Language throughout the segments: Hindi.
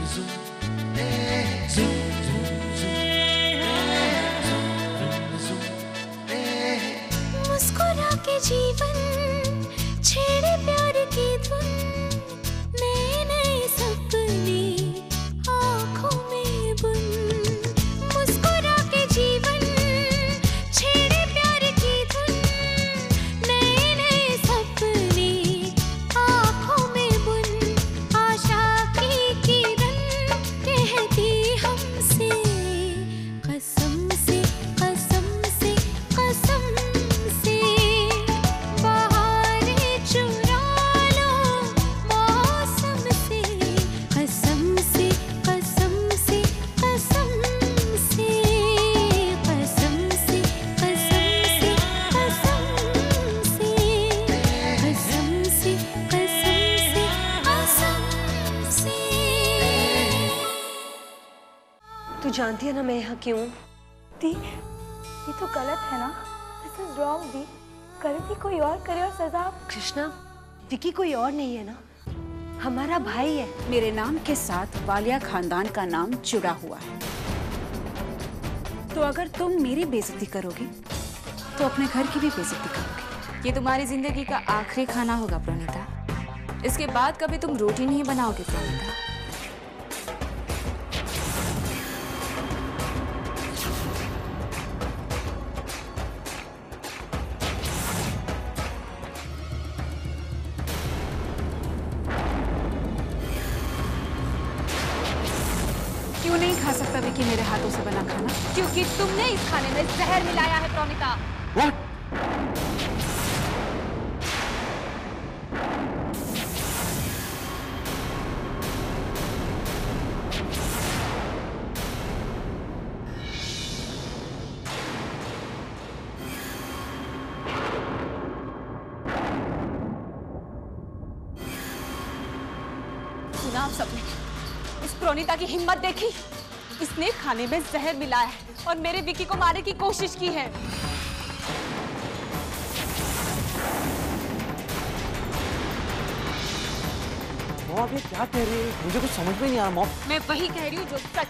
मुस्कुरा के जीवन छेड़े प्यार की धुन, नए नए सपने आँखों में बुन। मुस्कुरा के जीवन छेड़े प्यार की धुन, नए नए सपने आँखों में बुन। आशा की किरण कहती हमसे कसम से कसम से कसम से, बहारें चुरा लो मौसम से, कसम से कसम से कसम से, कसम से कसम से कसम से, कसम से कसम से। तू जानती है ना मैं यहाँ क्यों? दी, ये तो गलत है ना? दिस इज रॉन्ग दी। गलती कोई और करे और सजा। कृष्णा, विकी कोई और नहीं है ना, हमारा भाई है। मेरे नाम के साथ वालिया खानदान का नाम जुड़ा हुआ है, तो अगर तुम मेरी बेइज्जती करोगी तो अपने घर की भी बेइज्जती करोगी। ये तुम्हारी जिंदगी का आखिरी खाना होगा प्रणीता। इसके बाद कभी तुम रोटी नहीं बनाओगे प्रणीता। क्यों नहीं खा सकता विकी मेरे हाथों से बना खाना? क्योंकि तुमने इस खाने में जहर मिलाया है प्रणीता। सुना आप सबने? उस प्रणीता की हिम्मत देखी? इसने खाने में जहर मिलाया है और मेरे विकी को मारने की कोशिश की है। मॉम ये क्या कह रही है? मुझे कुछ समझ में नहीं आ रहा मॉम। मैं वही कह रही हूँ जो सच।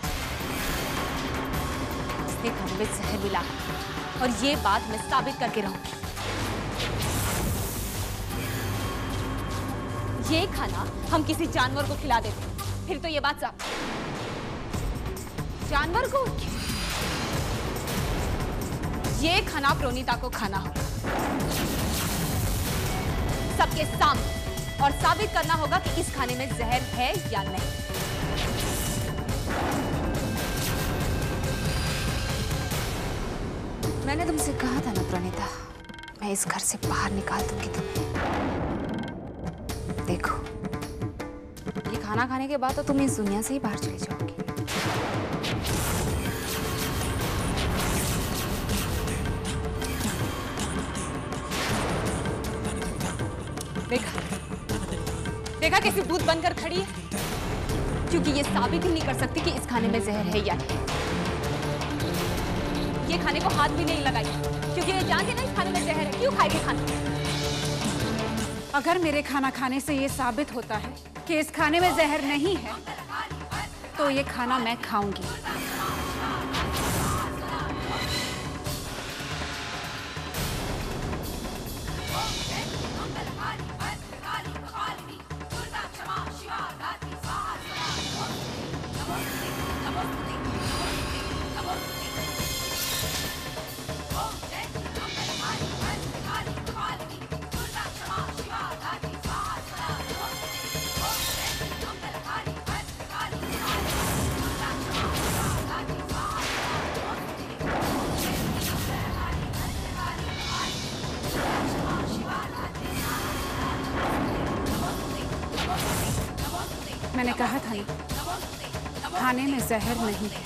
इसने खाने में जहर मिला है और ये बात मैं साबित करके रहूंगी। ये खाना हम किसी जानवर को खिला देते फिर तो ये बात साफ। जानवर को? ये खाना प्रणीता को खाना होगा सबके सामने और साबित करना होगा कि इस खाने में जहर है या नहीं। मैंने तुमसे कहा था ना प्रणीता, मैं इस घर से बाहर निकाल दूंगी तुम्हें। देखो, ये खाना खाने के बाद तो तुम इस दुनिया से ही बाहर चली जाओगी। देखा देखा कैसे भूत बनकर खड़ी है, क्योंकि ये साबित ही नहीं कर सकती कि इस खाने में जहर है या नहीं। ये खाने को हाथ भी नहीं लगाई क्योंकि ये जानती ना इस खाने में जहर है। क्यों खाएगी खाना? अगर मेरे खाना खाने से ये साबित होता है कि इस खाने में जहर नहीं है, तो ये खाना मैं खाऊंगी। मैंने कहा था ना, खाने में जहर नहीं है।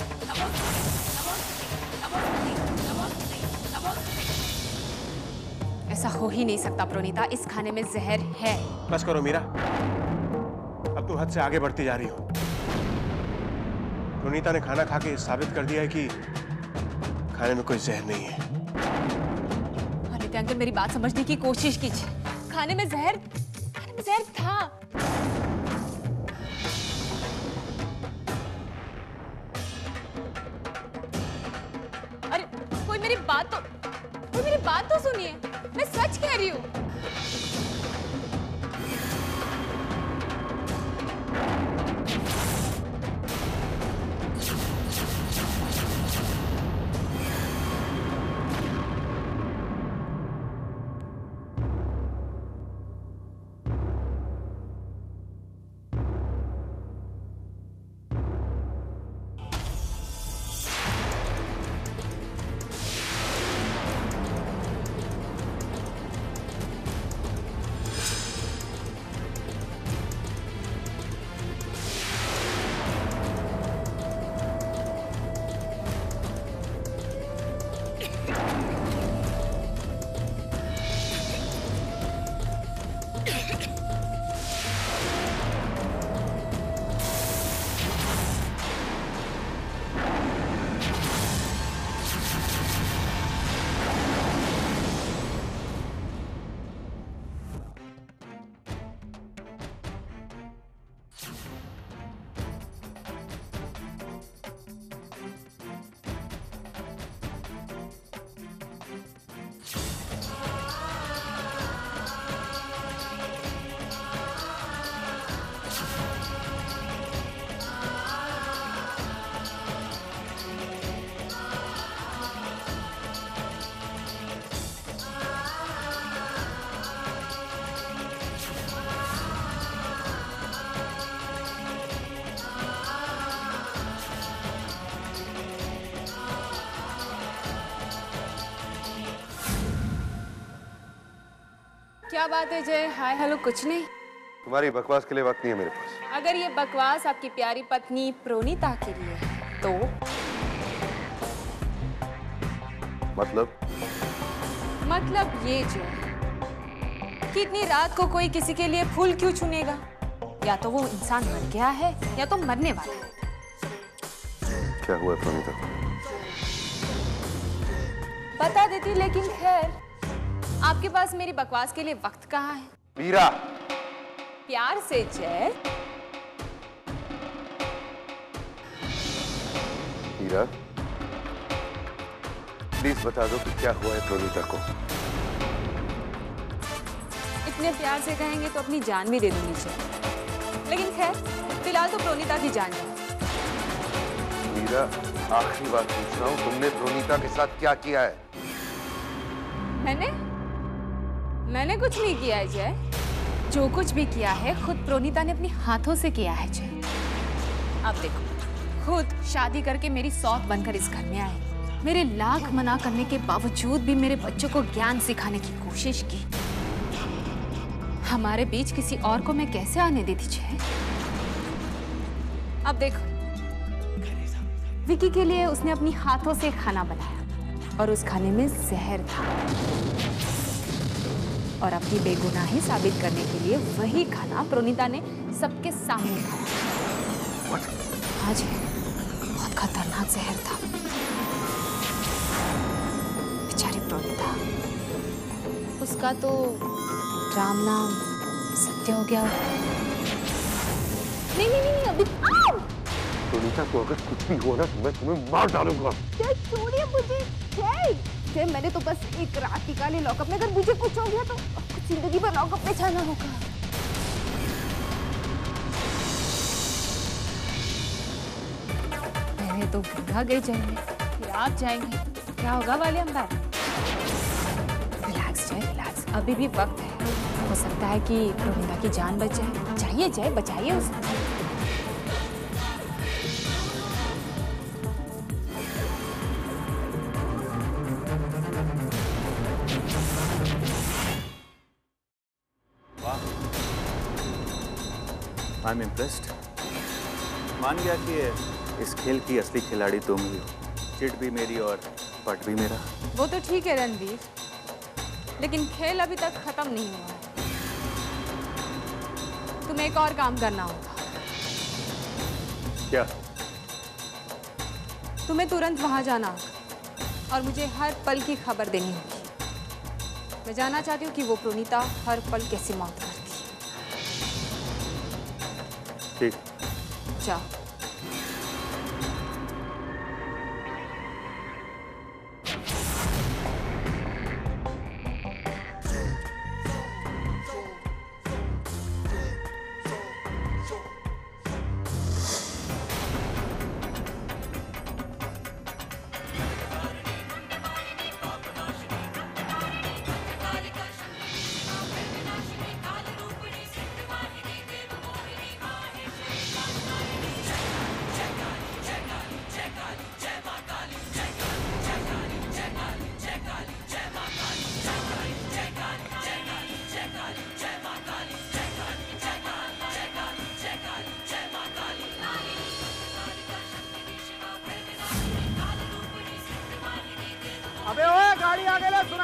ऐसा हो ही नहीं सकता प्रणीता, इस खाने में जहर है। बस करो मीरा, अब तुम हद से आगे बढ़ती जा रही हो। प्रणीता ने खाना खा के साबित कर दिया है कि खाने में कोई जहर नहीं है। अरे अंकल, मेरी बात समझने की कोशिश कीजिए। खाने में जहर था। बात तो सुनिए, मैं सच कह रही हूँ। क्या बात है जय? हाय हेलो कुछ नहीं। तुम्हारी बकवास के लिए वक्त नहीं है मेरे पास। अगर ये बकवास आपकी प्यारी पत्नी प्रोनीता के लिए है तो मतलब ये जो कि इतनी रात को कोई किसी के लिए फूल क्यों चुनेगा? या तो वो इंसान मर गया है या तो मरने वाला है। क्या हुआ प्रोनीता? बता देती, लेकिन खैर आपके पास मेरी बकवास के लिए वक्त कहाँ है? मीरा, प्यार से जय। मीरा, प्लीज बता दो कि क्या हुआ है प्रोनीता को। इतने प्यार से कहेंगे तो अपनी जान भी दे दूंगी जय, लेकिन खैर फिलहाल तो प्रोनीता की जान है। मीरा, आखिरी बात पूछ रहा हूँ, तुमने प्रोनीता के साथ क्या किया है? मैंने कुछ नहीं किया है जय। जो कुछ भी किया है खुद प्रोनीता ने अपने हाथों से किया है जय। अब देखो, खुद शादी करके मेरी सौत बनकर इस घर में आए, मेरे लाख मना करने के बावजूद भी मेरे बच्चों को ज्ञान सिखाने की कोशिश की। हमारे बीच किसी और को मैं कैसे आने देती जय? अब देखो, विकी के लिए उसने अपनी हाथों से खाना बनाया और उस खाने में जहर था, और अपनी बेगुनाही साबित करने के लिए वही खाना प्रोनीता ने सबके सामने खाया। हाँ जी, बहुत खतरनाक जहर था। बेचारी प्रोनीता, उसका तो राम नाम सत्य हो गया। नहीं अभी प्रोनीता को अगर कुछ भी हुआ ना तो मैं तुम्हें मार डालूंगा। छोड़िए मुझे जय, मैंने तो बस एक रात निकाली लॉकअप में। अगर मुझे कुछ हो गया तो जिंदगी भर लॉकअप में जाना होगा। मैंने तो गंगा गई जाएंगे, फिर आप जाएंगे, क्या होगा वाले अंबार? रिलैक्स जय, रिलैक्स, अभी भी वक्त है। हो सकता है कि प्रोनीता की जान बच जाए। चाहिए जय, बचाइए उसे। I am impressed. मान गया कि इस खेल की असली खिलाड़ी तुम ही हो। चिट भी मेरी और पट भी मेरा। वो तो ठीक है रणवीर, लेकिन खेल अभी तक खत्म नहीं हुआ है। तुम्हें एक और काम करना होगा। क्या? तुम्हें तुरंत वहां जाना होगा और मुझे हर पल की खबर देनी होगी। मैं जानना चाहती हूँ कि वो प्रोनीता हर पल कैसे मौत करती है। ठीक। जाओ।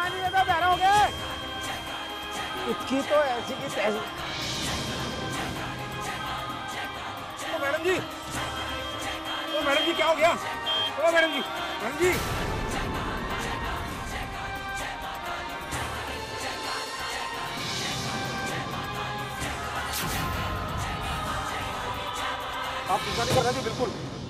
दिखाई नहीं देता, बहरा हो गए। इसकी तो ऐसी की तैसी। ओ मैडम जी, ओ मैडम जी क्या हो गया? ओ मैडम जी, मैडम जी। आप चिंता नहीं कर रहे जी, बिल्कुल।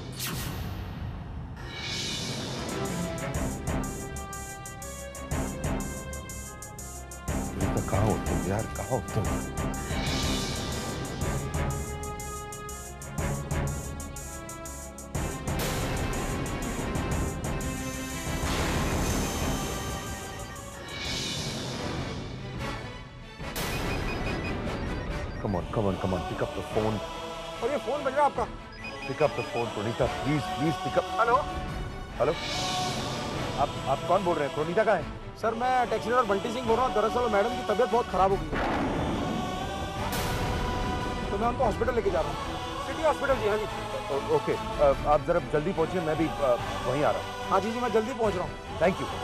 कहाँ हो तुम यार, कहाँ हो तुम? Come on, pick up the phone. और ये फोन बज रहा है आपका। Pick up the phone, Pronita, please pick up. Hello. Hello, आप कौन बोल रहे हैं? प्रोनीता कहाँ है? सर मैं टैक्सी ड्राइवर बंटी सिंह बोल रहा हूँ। दरअसल मैडम की तबीयत बहुत खराब हो गई है, तो मैं उनको हॉस्पिटल लेके जा रहा हूँ। City hospital ji. हाँ जी। ओके, आप जरा जल्दी पहुंचिए, मैं भी वहीं आ रहा हूँ। हाँ जी मैं जल्दी पहुँच रहा हूँ। Thank you.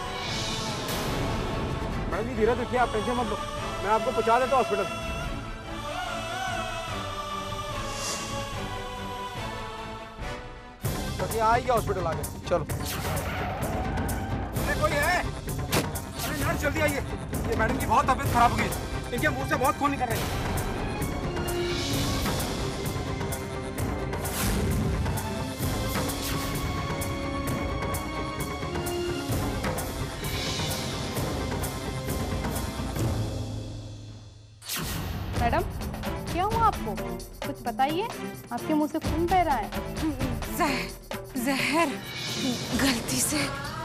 मैडम जी धीरे देखिए, आप टेंशन मत लो, मैं आपको पहुँचा देता हूँ हॉस्पिटल। बस ये आएगी हॉस्पिटल आगे, चलो। अरे कोई है? अरे यार जल्दी आइए, ये मैडम की बहुत तबीयत खराब हो गई है, इनके मुंह से बहुत खून निकल रहा है। मैडम क्या हुआ आपको? कुछ बताइए, आपके मुंह से खून बह रहा है। जहर, गलती से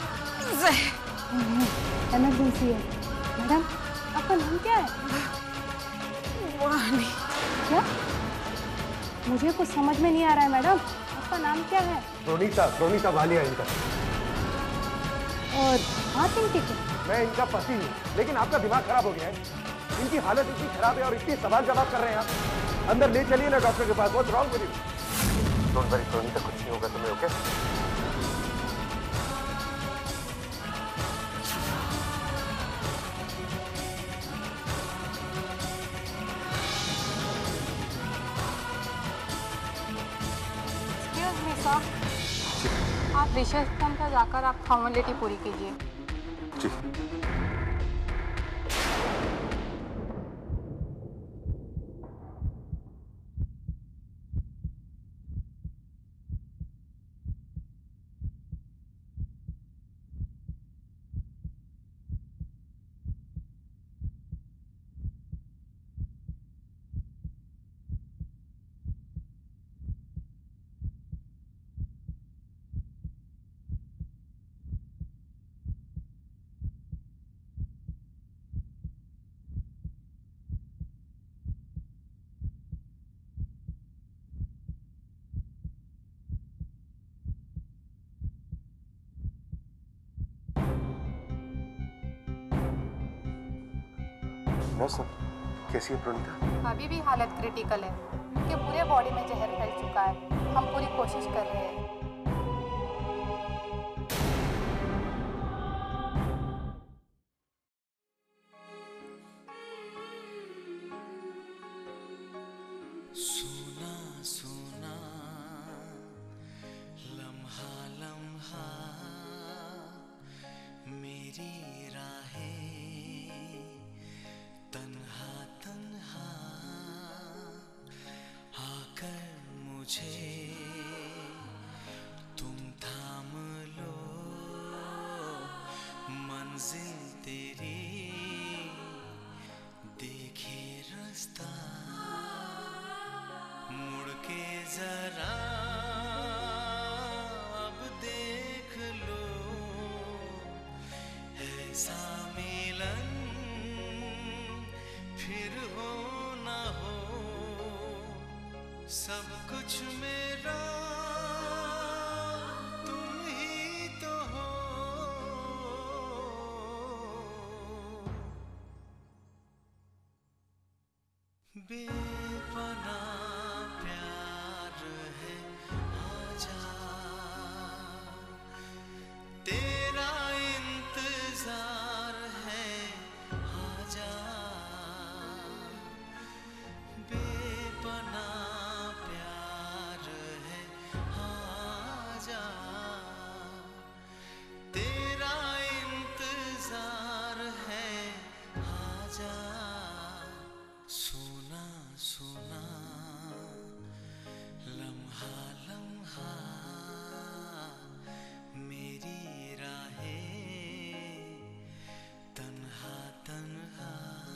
जहर। इमरजेंसी है। मैडम आपका नाम क्या है? वानी। क्या? मुझे कुछ समझ में नहीं आ रहा है मैडम, आपका नाम क्या है? प्रोनीता वालिया इनका। और आप इनके क्या? मैं इनका पति हूँ, लेकिन आपका दिमाग खराब हो गया है। इनकी हालत इतनी खराब है और इतनी सवाल जवाब कर रहे हैं आप। अंदर ले चलिए ना डॉक्टर के पास। What's wrong with you? Don't worry Pronita, कुछ नहीं होगा तुम्हें, ओके? एक्सक्यूज मी सर, आप रिसेप्शन पर जाकर आप फॉर्मेलिटी पूरी कीजिए। जी। कैसी है प्रोनीता? अभी भी हालत क्रिटिकल है, उनके पूरे बॉडी में जहर फैल चुका है। हम पूरी कोशिश कर रहे हैं। सुना सुना लम्हा लम्हा मेरी राहें तन्हा तन्हा आकर मुझे तुम थाम लो, मंजिल तेरी देखे रास्ता, मुड़ के जरा अब देख लो, ऐसा मिलन फिर हो ना हो, सब कुछ मेरा तुम ही तो हो। बेपना प्यार है, आजा तेरा इंतजार सुना लम्हा लम्हा मेरी राहें तन्हा तन्हा।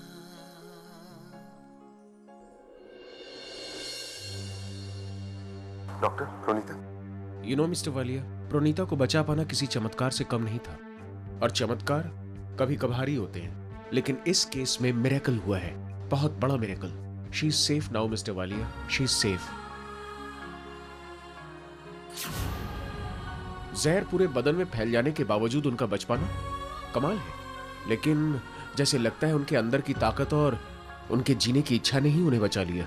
Doctor Pronita. You know mister Walia, Pronita को बचा पाना किसी चमत्कार से कम नहीं था, और चमत्कार कभी कभार ही होते हैं, लेकिन इस केस में मिरेकल हुआ है, बहुत बड़ा miracle. She is safe now mister Walia, she is safe. जहर पूरे बदन में फैल जाने के बावजूद उनका बच पाना कमाल है, लेकिन जैसे लगता है उनके अंदर की ताकत और उनके जीने की इच्छा ने ही उन्हें बचा लिया।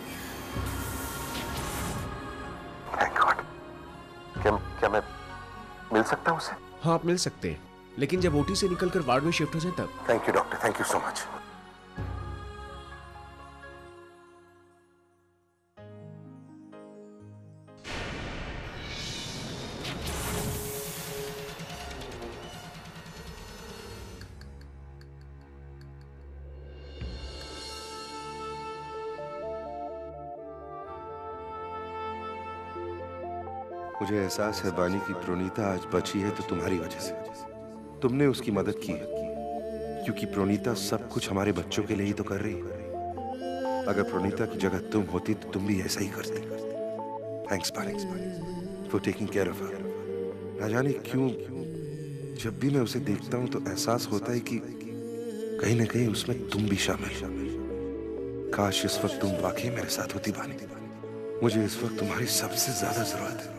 Thank God. क्या मैं मिल सकता हूं उससे? हाँ, आप मिल सकते हैं, लेकिन जब ओटी से निकलकर वार्ड में शिफ्ट हो जाए तब। Thank you doctor, thank you so much. मुझे एहसास है बानी की प्रोनीता आज बची है तो तुम्हारी वजह से। तुमने उसकी मदद की है, क्योंकि प्रोनीता सब कुछ हमारे बच्चों के लिए ही तो कर रही है। अगर प्रोनीता की जगह तुम होती तो तुम भी ऐसा ही करते। Thanks Bani for taking care of her. ना जाने क्यों जब भी मैं उसे देखता हूं तो एहसास होता है कि कहीं ना कहीं उसमें तुम भी शामिल। काश इस वक्त तुम वाकई मेरे साथ होती बानी। मुझे इस वक्त तुम्हारी सबसे ज्यादा जरूरत है।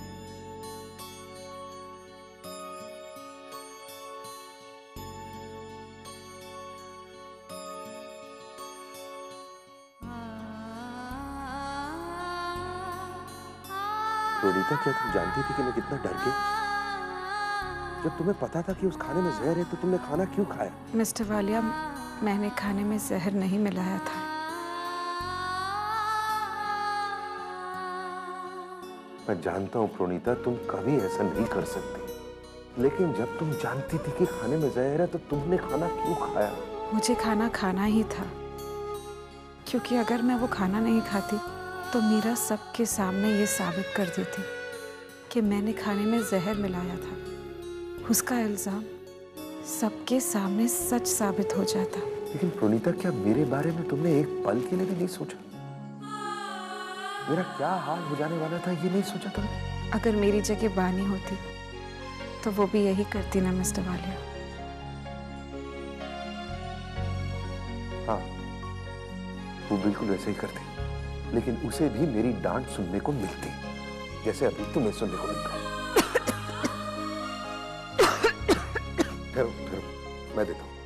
प्रोनीता, क्या तुम जानती थी कि मैं कितना डर गई? जब तुम्हें पता था कि उस खाने में जहर है तो तुमने खाना क्यों खाया? मिस्टर वालिया, मैंने खाने में जहर नहीं मिलाया था। मैं जानता हूँ प्रोनीता, तुम कभी ऐसा नहीं कर सकती, लेकिन जब तुम जानती थी कि खाने में जहर है तो तुमने खाना क्यों खाया? मुझे खाना खाना ही था, क्योंकि अगर मैं वो खाना नहीं खाती तो मीरा सबके सामने ये साबित कर देती कि मैंने खाने में जहर मिलाया था। उसका इल्जाम सबके सामने सच साबित हो जाता। लेकिन प्रोनीता, क्या मेरे बारे में तुमने एक पल के लिए भी नहीं सोचा? मेरा क्या हाल हो जाने वाला था ये नहीं सोचा तुमने? अगर मेरी जगह बानी होती तो वो भी यही करती ना मिस्टर वालिया। हाँ, वो बिल्कुल वैसे ही करती, लेकिन उसे भी मेरी डांट सुनने को मिलती, जैसे अभी तुम्हें सुनने को मिलता है। ठहरो, मैं देता हूँ।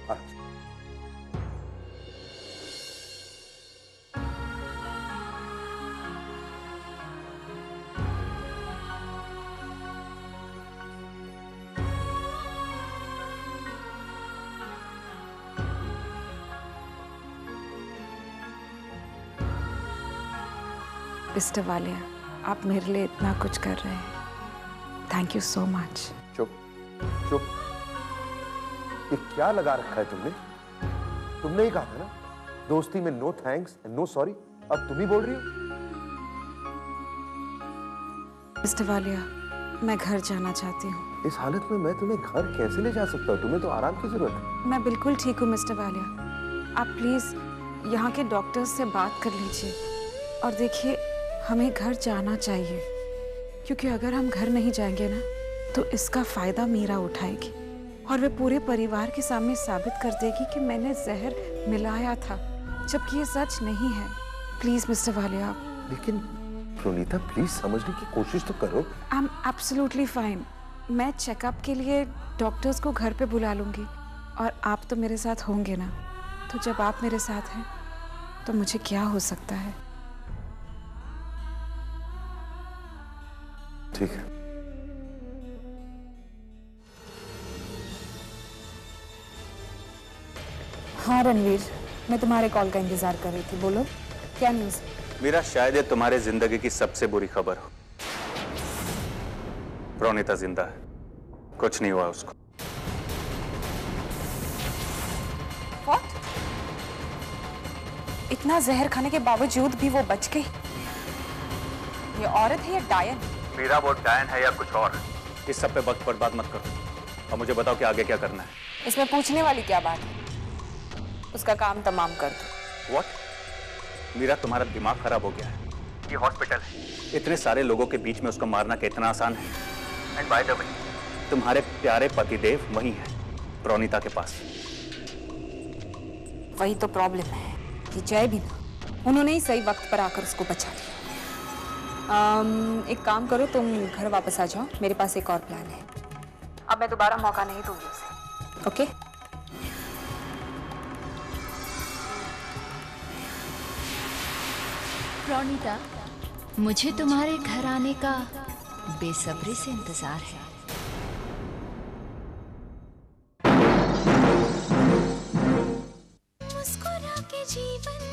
मिस्टर वालिया, आप मेरे लिए इतना कुछ कर रहे हैं, थैंक यू सो मच। चुप चुप, ये क्या लगा रखा है तुमने? तुमने ही कहा था ना दोस्ती में no thanks and no sorry, अब तुम ही बोल रही हो? मिस्टर वालिया, मैं घर जाना चाहती हूँ। इस हालत में मैं तुम्हें घर कैसे ले जा सकता हूँ? तुम्हें तो आराम की जरूरत है। मैं बिल्कुल ठीक हूँ मिस्टर वालिया, आप प्लीज यहाँ के डॉक्टर्स से बात कर लीजिए और देखिए, हमें घर जाना चाहिए, क्योंकि अगर हम घर नहीं जाएंगे ना तो इसका फायदा मीरा उठाएगी और वे पूरे परिवार के सामने साबित कर देगी कि मैंने जहर मिलाया था, जबकि ये सच नहीं है। Please mister Walia. लेकिन प्रोनीता, प्लीज समझने की कोशिश तो करो। I am absolutely fine. मैं चेकअप के लिए डॉक्टर्स को घर पे बुला लूंगी और आप तो मेरे साथ होंगे ना, तो जब आप मेरे साथ हैं तो मुझे क्या हो सकता है। ठीक है। हाँ रणवीर, मैं तुम्हारे कॉल का इंतजार कर रही थी, बोलो क्या न्यूज़? मेरा शायद ये तुम्हारे जिंदगी की सबसे बुरी खबर हो। प्रोनीता जिंदा है, कुछ नहीं हुआ उसको। What? इतना जहर खाने के बावजूद भी वो बच गई। ये औरत है या डायन? मेरा वो डायन है या कुछ और, इस सब पे वक्त बर्बाद मत करो और मुझे बताओ कि आगे क्या करना है। इसमें पूछने वाली क्या बात है? उसका काम तमाम कर दो। What? मीरा, तुम्हारा दिमाग खराब हो गया है। ये हॉस्पिटल है, इतने सारे लोगों के बीच में उसको मारना कितना आसान है। एंड बाय द वे, तुम्हारे प्यारे पतिदेव वही हैं, प्रोनीता के पास। वही तो प्रॉब्लम है कि जय भी ना, उन्होंने ही सही वक्त पर आकर उसको बचा लिया। एक काम करो, तुम घर वापस आ जाओ, मेरे पास एक और प्लान है। अब मैं दोबारा मौका नहीं दूंगी उसे, ओके? प्रोनीता, मुझे तुम्हारे घर आने का बेसब्री से इंतजार है। मुस्कुरा के जीवन